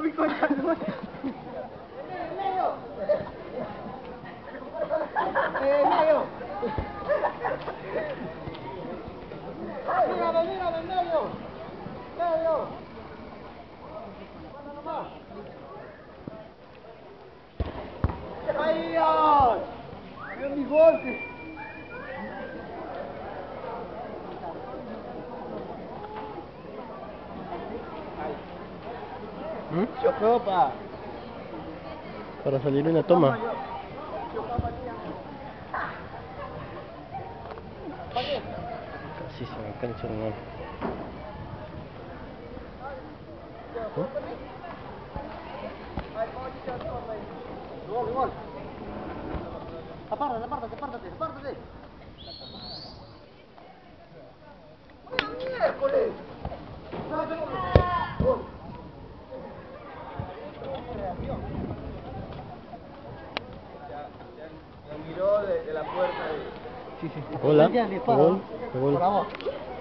Míralo, en medio. Medio. ¡Ay, Dios! ¡Veo mi golpe! Chocopa. Para salir en la toma. Casi se me cancha, hermano. Gol, gol. Apártate. ¡Miércoles! Ya miró de la puerta. Hola. Gol. Gol. Por favor.